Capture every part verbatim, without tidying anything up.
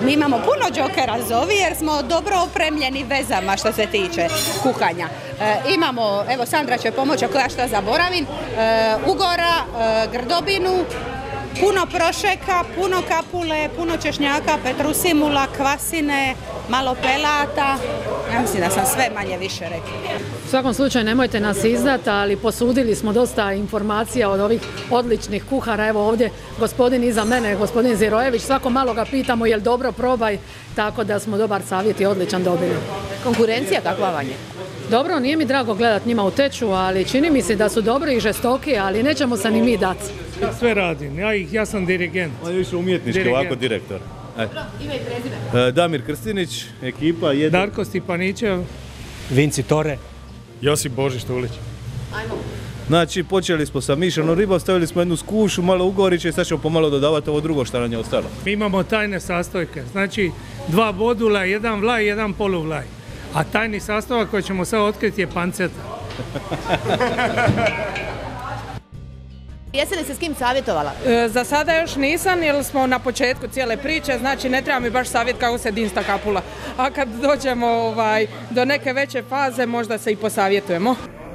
Mi imamo puno džokera zovi jer smo dobro opremljeni vezama što se tiče kuhanja. E, imamo, evo Sandra će pomoći ako ja šta zaboravim, e, ugora, e, grdobinu, puno prošeka, puno kapule, puno češnjaka, petrusimula, kvasine, malo pelata. Ja mislim da sam sve manje više rekla. U svakom slučaju nemojte nas izdati, ali posudili smo dosta informacija od ovih odličnih kuhara. Evo ovdje gospodin iza mene, gospodin Zirojević, svako malo ga pitamo jel dobro probaj, tako da smo dobar savjet i odličan dobili. Konkurencija kakva vam je? Dobro, nije mi drago gledat njima u teču, ali čini mi se da su dobri i žestoki, ali nećemo se ni mi dati. Sve radim, ja, ja sam dirigent. On je više umjetnički, dirigent. Ovako direktor. Ime i prezime. E, Damir Krstinić, ekipa jedan. Darko Stipanićev. Vinci Tore. Josip Božić Tulić. Ajmo. Znači, počeli smo sa mišanom ribom, stavili smo jednu skušu, malo ugoriće i sad ćemo pomalo dodavati ovo drugo što nam je ostalo. Mi imamo tajne sastojke, znači dva bodula, jedan vlaj, jedan poluvlaj. A tajni sastojak koji ćemo sad otkriti je panceta. Jesi li se s kim savjetovala? E, za sada još nisam jer smo na početku cijele priče, znači ne treba mi baš savjet kako se dinsta kapula. A kad dođemo ovaj, do neke veće faze možda se i posavjetujemo.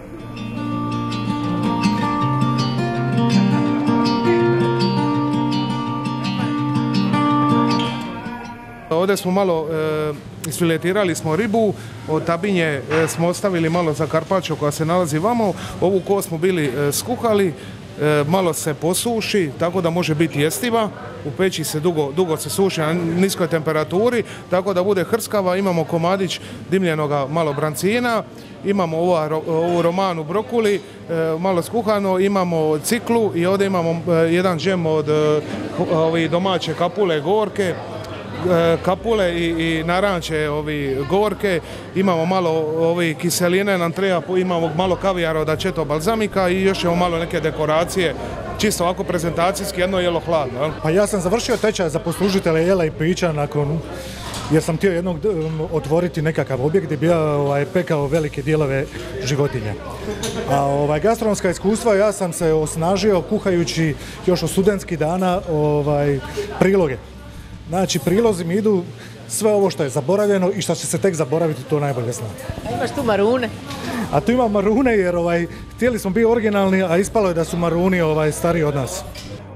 Ovdje smo malo e, isfiletirali smo ribu, od tabinje e, smo ostavili malo za karpačo koja se nalazi vamo, ovu kost smo bili e, skuhali, e, malo se posuši, tako da može biti jestiva, u peći se dugo, dugo se suši na niskoj temperaturi, tako da bude hrskava, imamo komadić dimljenoga malo brancina, imamo ova, ovu romanu brokuli, e, malo skuhano, imamo ciklu i ovdje imamo e, jedan džem od e, ovi domaće kapule gorke, kapule i, i naranče ovi gorke, imamo malo ovi kiseline, nam treba, imamo malo kavijara od aceto balzamika i još imamo malo neke dekoracije, čisto ovako prezentacijski, jedno jelo hladno. Jel? Pa ja sam završio tečaj za poslužitelja jela i pića nakon, jer sam htio jednog otvoriti nekakav objekt gdje bi ja ovaj, pekao velike dijelove životinja. A ovaj, gastronomska iskustva ja sam se osnažio kuhajući još od studentskih dana ovaj, priloge. Znači, prilozi mi idu sve ovo što je zaboravljeno i što će se tek zaboraviti, to najbolje znam. A imaš tu marune? A tu imam marune jer ovaj, htjeli smo biti originalni, a ispalo je da su maruni ovaj, stariji od nas.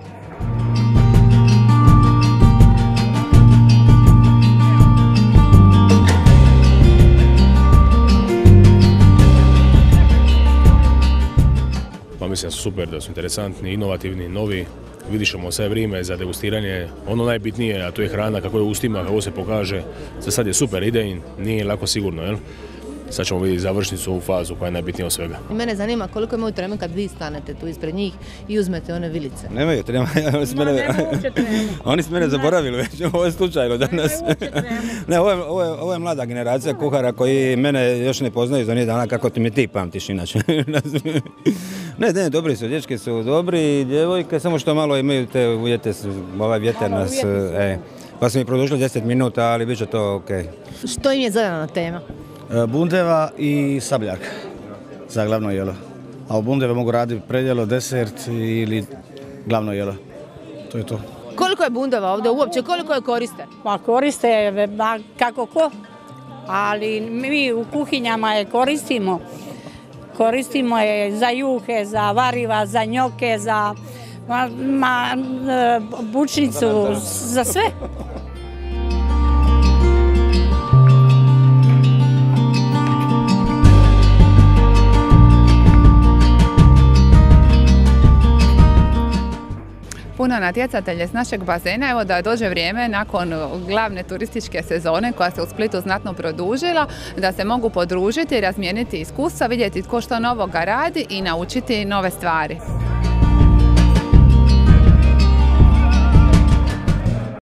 Pa mislim da su super, da su interesantni, inovativni, novi. Vidit ćemo sve vrijeme za degustiranje, ono najbitnije, a to je hrana, kako je u ustima, kako se pokaže. Za sad je super idejn, nije lako sigurno, jel? Sad ćemo vidjeti završnicu ovu fazu koja je najbitnija od svega. Mene zanima koliko imaju treme kad vi stanete tu ispred njih i uzmete one vilice. Nemaju trema, oni su mene, oni su mene zaboravili već, ovo je slučajno danas. Ne, ovo je, ovo, je, ovo je mlada generacija kuhara koji mene još ne poznaju za nije dana kako ti mi ti pamtiš inače. Ne, ne, dobri su, dječki su dobri, djevojke, samo što malo imaju te uvjete, ovaj vjetar nas, e, pa su mi produžili deset minuta, ali bit će to okej. Okay. Što im je zadana tema? Bundeva i sabljak za glavno jelo. A u bundeve mogu raditi predjelo, desert ili glavno jelo. To je to. Koliko je bundeva ovdje uopće? Koliko je koriste? Pa koriste kako ko, ali mi u kuhinjama je koristimo. Koristimo je za juhe, za variva, za njoke, za ma, ma, bučnicu, za sve. Puno natjecatelje s našeg bazena, evo da dođe vrijeme nakon glavne turističke sezone koja se u Splitu znatno produžila, da se mogu podružiti, razmijeniti iskustva, vidjeti tko što novoga radi i naučiti nove stvari.